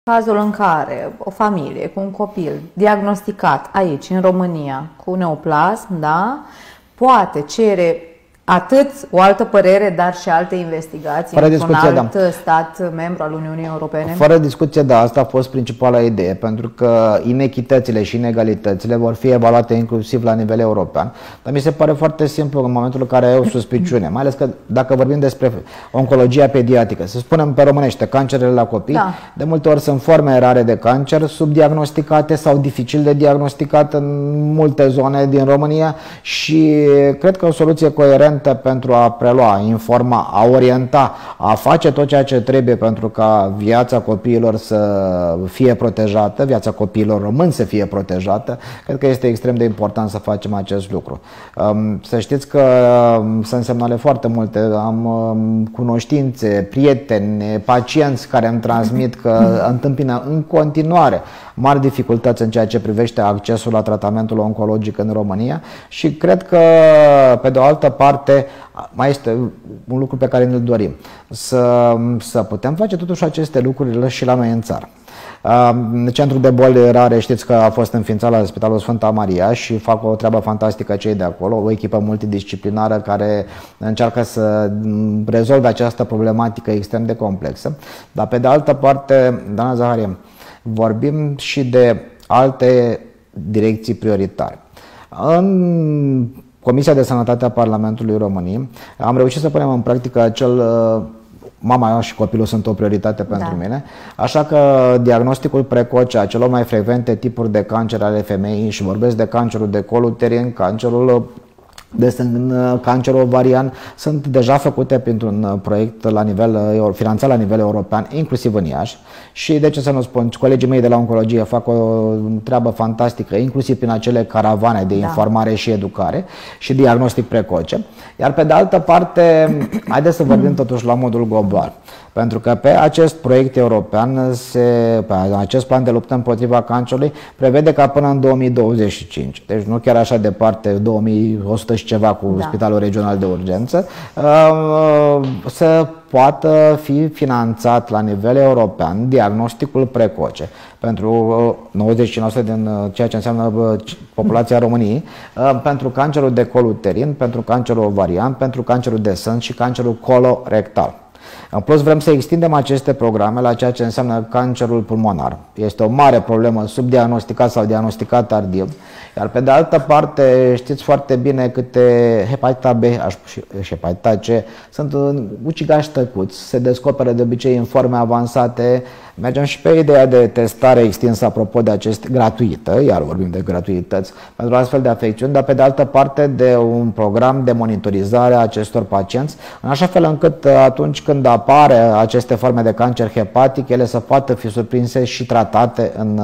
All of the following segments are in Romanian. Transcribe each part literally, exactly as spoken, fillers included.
Cazul în care o familie cu un copil diagnosticat aici, în România, cu neoplasm, da, poate cere atât o altă părere, dar și alte investigații într-un alt da. stat membru al Uniunii Europene? Fără discuție, da, asta a fost principala idee, pentru că inechitățile și inegalitățile vor fi evaluate inclusiv la nivel european. Dar mi se pare foarte simplu în momentul în care ai o suspiciune, mai ales că dacă vorbim despre oncologia pediatrică, să spunem pe românește, cancerele la copii, da. de multe ori sunt forme rare de cancer, subdiagnosticate sau dificil de diagnosticat în multe zone din România și cred că o soluție coerentă pentru a prelua, informa, a orienta, a face tot ceea ce trebuie pentru ca viața copiilor să fie protejată, viața copiilor români să fie protejată, cred că este extrem de important să facem acest lucru. Să știți că sunt semnale foarte multe, am cunoștințe, prieteni, pacienți care îmi transmit că întâmpină în continuare mari dificultăți în ceea ce privește accesul la tratamentul oncologic în România și cred că, pe de o altă parte, mai este un lucru pe care ne-l dorim, să, să putem face totuși aceste lucruri și la noi în țară. Centrul de boli rare, știți că a fost înființat la Spitalul Sfânta Maria și fac o treabă fantastică cei de acolo, o echipă multidisciplinară care încearcă să rezolve această problematică extrem de complexă. Dar pe de altă parte, doamna Zaharie, vorbim și de alte direcții prioritare. În Comisia de Sănătate a Parlamentului României am reușit să punem în practică acel mama și copilul sunt o prioritate pentru da. mine, așa că diagnosticul precoce a celor mai frecvente tipuri de cancer ale femeii, și vorbesc de cancerul de col uterin, cancerul de cancer ovarian, sunt deja făcute printr-un proiect la nivel, finanțat la nivel european, inclusiv în Iași. Și de ce să nu spun, colegii mei de la oncologie fac o treabă fantastică, inclusiv prin acele caravane de informare da. și educare și diagnostic precoce. Iar pe de altă parte, haideți să vorbim totuși la modul global. Pentru că pe acest proiect european, se, pe acest plan de luptă împotriva cancerului, prevede ca până în două mii douăzeci și cinci, deci nu chiar așa departe, două mii o sută și ceva cu da. Spitalul Regional de Urgență, să poată fi finanțat la nivel european diagnosticul precoce pentru nouăzeci și cinci la sută din ceea ce înseamnă populația României, pentru cancerul de col uterin, pentru cancerul ovarian, pentru cancerul de sân și cancerul colorectal. În plus, vrem să extindem aceste programe la ceea ce înseamnă cancerul pulmonar. Este o mare problemă, subdiagnosticat sau diagnosticat tardiv. Iar pe de altă parte, știți foarte bine câte hepatita B și hepatita C sunt ucigași tăcuți, se descoperă de obicei în forme avansate. Mergem și pe ideea de testare extinsă, apropo de aceste, gratuită, iar vorbim de gratuități, pentru astfel de afecțiuni, dar pe de altă parte de un program de monitorizare a acestor pacienți, în așa fel încât atunci când apare aceste forme de cancer hepatic, ele să poată fi surprinse și tratate în,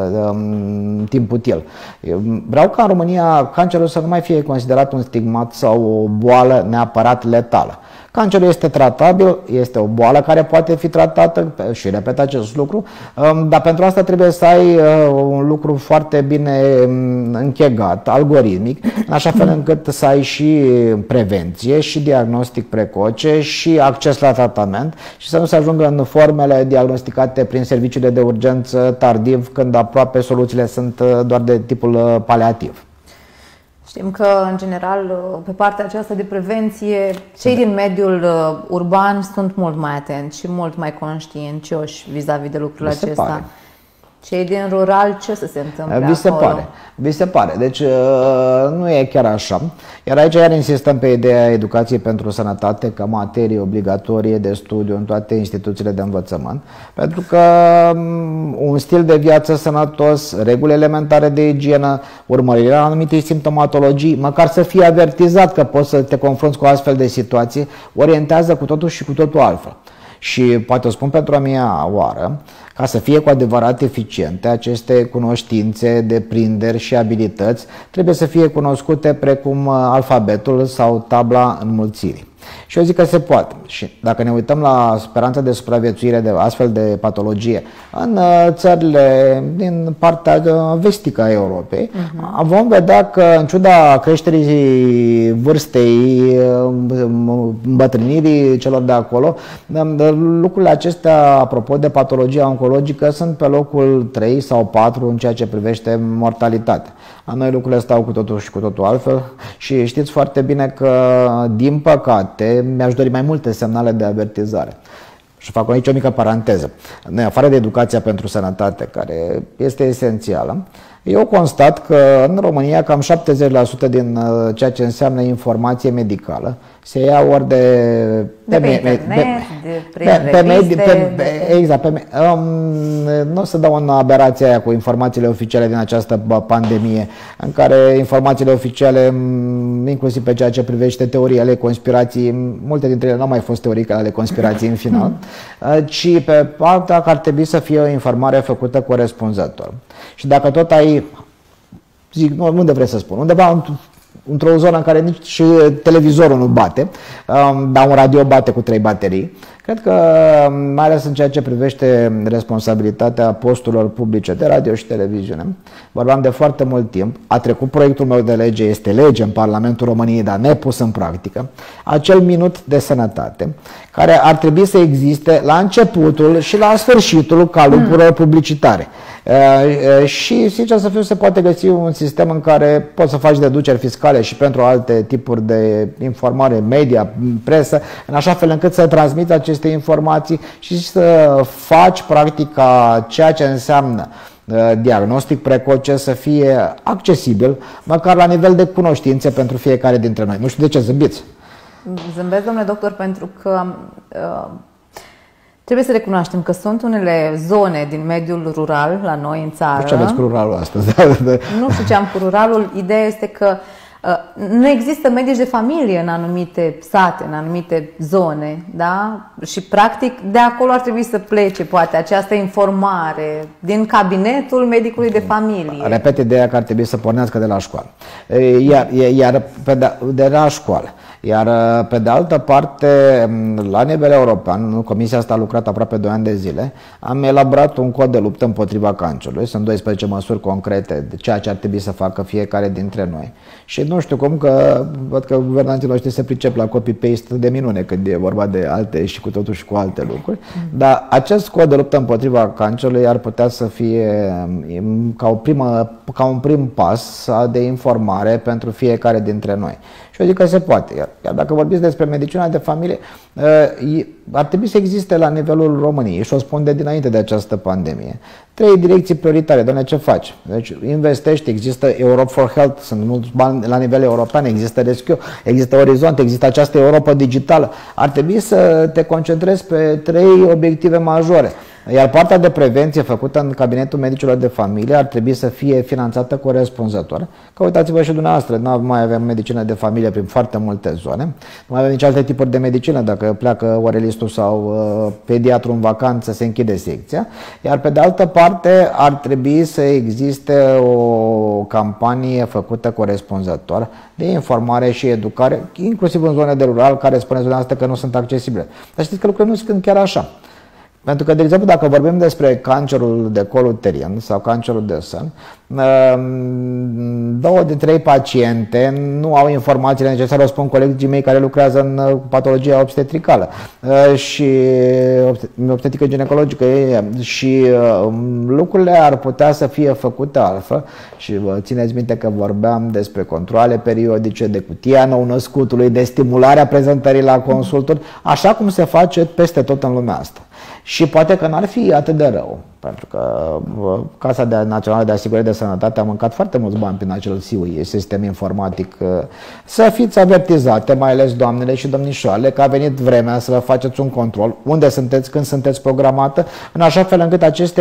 în timp util. Vreau ca în România cancerul să nu mai fie considerat un stigmat sau o boală neapărat letală. Cancerul este tratabil, este o boală care poate fi tratată și repet acest lucru, dar pentru asta trebuie să ai un lucru foarte bine închegat, algoritmic, în așa fel încât să ai și prevenție, și diagnostic precoce, și acces la tratament și să nu se ajungă în formele diagnosticate prin serviciile de urgență tardiv, când aproape soluțiile sunt doar de tipul paliativ. Știm că, în general, pe partea aceasta de prevenție, cei din mediul urban sunt mult mai atenți și mult mai conștiincioși vis-a-vis de lucrul acesta. Pare. Cei din rural, ce să se întâmple Vi se acolo? pare. Vi se pare. Deci nu e chiar așa. Iar aici iar insistăm pe ideea educației pentru sănătate ca materie obligatorie de studiu în toate instituțiile de învățământ. Pentru că un stil de viață sănătos, reguli elementare de igienă, urmărirea anumite simptomatologii, măcar să fii avertizat că poți să te confrunți cu astfel de situații, orientează cu totul și cu totul altfel. Și poate o spun pentru a mea oară, ca să fie cu adevărat eficiente, aceste cunoștințe, deprinderi și abilități trebuie să fie cunoscute precum alfabetul sau tabla înmulțirii. Și eu zic că se poate. Și dacă ne uităm la speranța de supraviețuire de astfel de patologie în țările din partea vestică a Europei, uh-huh. vom vedea că în ciuda creșterii vârstei, îmbătrânirii celor de acolo, lucrurile acestea, apropo de patologia oncologică, sunt pe locul trei sau patru în ceea ce privește mortalitatea. La noi lucrurile stau cu totul și cu totul altfel și știți foarte bine că, din păcate, mi-aș dori mai multe semnale de avertizare. Și fac aici o mică paranteză. În afară de educația pentru sănătate, care este esențială, eu constat că în România cam șaptezeci la sută din ceea ce înseamnă informație medicală se ia ori de... De pe internet, de prin reviste... Exact. Pe, um, nu o să dau în aberația aia cu informațiile oficiale din această pandemie, în care informațiile oficiale, inclusiv pe ceea ce privește teorii ale conspirației, multe dintre ele nu au mai fost teorii ale conspirației în final, ci pe partea că ar trebui să fie o informare făcută corespunzător. Și dacă tot ai, zic, nu, unde vrei să spun, undeva într-o zonă în care nici televizorul nu bate, dar un radio bate cu trei baterii, cred că, mai ales în ceea ce privește responsabilitatea posturilor publice de radio și televiziune, vorbeam de foarte mult timp, a trecut proiectul meu de lege, este lege în Parlamentul României, dar nepus în practică, acel minut de sănătate, care ar trebui să existe la începutul și la sfârșitul calupurilor publicitare. Uh, și, sincer să fiu, se poate găsi un sistem în care poți să faci deduceri fiscale și pentru alte tipuri de informare, media, presă, în așa fel încât să transmiți aceste informații și să faci practica ceea ce înseamnă uh, diagnostic precoce să fie accesibil, măcar la nivel de cunoștințe pentru fiecare dintre noi. Nu știu de ce zâmbiți. Zâmbesc, domnule doctor, pentru că uh... trebuie să recunoaștem că sunt unele zone din mediul rural la noi în țară. Ce aveți cu ruralul astăzi? Nu știu ce am cu ruralul. Ideea este că uh, nu există medici de familie în anumite sate, în anumite zone, da? Și practic de acolo ar trebui să plece poate această informare din cabinetul medicului de familie. Repet ideea că ar trebui să pornească de la școală. Iar, iar pe de, de la școală. Iar pe de altă parte, la nivel european, Comisia asta a lucrat aproape doi ani de zile, am elaborat un cod de luptă împotriva cancerului. Sunt doisprezece măsuri concrete de ceea ce ar trebui să facă fiecare dintre noi. Și nu știu cum că văd că guvernanții noștri se pricep la copy-paste de minune când e vorba de alte și cu totul și cu alte lucruri. Mm. Dar acest cod de luptă împotriva cancerului ar putea să fie ca, o primă, ca un prim pas de informare pentru fiecare dintre noi. Și eu zic că se poate. Iar, iar dacă vorbiți despre medicina de familie, ar trebui să existe la nivelul României, și o spun de dinainte de această pandemie, trei direcții prioritare. Doamne, ce faci? Deci investești, există Europe for Health, sunt mulți bani la nivel european, există Rescue, există Orizont, există această Europa digitală. Ar trebui să te concentrezi pe trei obiective majore. Iar partea de prevenție făcută în cabinetul medicilor de familie ar trebui să fie finanțată corespunzător. Că uitați-vă și dumneavoastră, nu mai avem medicină de familie prin foarte multe zone, nu mai avem nici alte tipuri de medicină, dacă pleacă orelistul sau uh, pediatru în vacanță, se închide secția. Iar pe de altă parte ar trebui să existe o campanie făcută corespunzător de informare și educare, inclusiv în zone de rural, care spuneți dumneavoastră că nu sunt accesibile. Dar știți că lucrurile nu sunt chiar așa. Pentru că, de exemplu, dacă vorbim despre cancerul de col uterin sau cancerul de sân, două din trei paciente nu au informațiile necesare, o spun colegii mei care lucrează în patologia obstetricală și obstetrică ginecologică, și lucrurile ar putea să fie făcute altfel. Și vă țineți minte că vorbeam despre controale periodice, de cutia nou-născutului, de stimularea prezentării la consulturi, așa cum se face peste tot în lumea asta. Și poate că n-ar fi atât de rău, pentru că Casa de Națională de Asigurări de Sănătate a mâncat foarte mulți bani prin acel S I U I, sistem informatic. Să fiți avertizate, mai ales doamnele și domnișoarele, că a venit vremea să vă faceți un control, unde sunteți, când sunteți programată, în așa fel încât aceste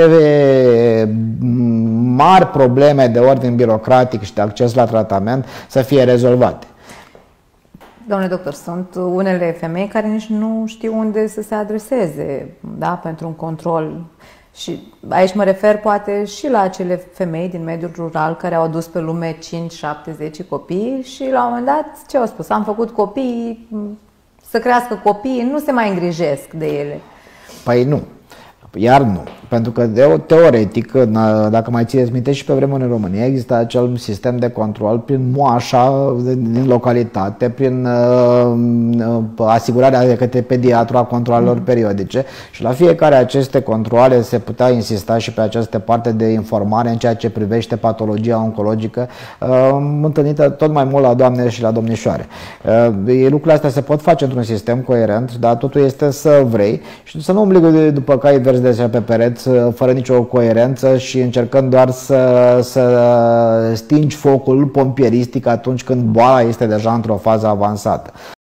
mari probleme de ordin birocratic și de acces la tratament să fie rezolvate. Domnule doctor, sunt unele femei care nici nu știu unde să se adreseze, da, pentru un control. Și aici mă refer poate și la acele femei din mediul rural care au adus pe lume cinci, șapte, zece copii și la un moment dat ce au spus? Am făcut copii, să crească copiii, nu se mai îngrijesc de ele. Păi nu. Iar nu. Pentru că teoretic, dacă mai țineți minte, și pe vremuri în România există acel sistem de control prin moașa din localitate, prin uh, asigurarea de către pediatru a controalelor mm. periodice, și la fiecare aceste controale se putea insista și pe această parte de informare în ceea ce privește patologia oncologică, uh, întâlnită tot mai mult la doamne și la domnișoare. Uh, lucrurile astea se pot face într-un sistem coerent, dar totul este să vrei și să nu umbli după cai verzi de pe pereți fără nicio coerență și încercând doar să, să stingi focul pompieristic atunci când boala este deja într-o fază avansată.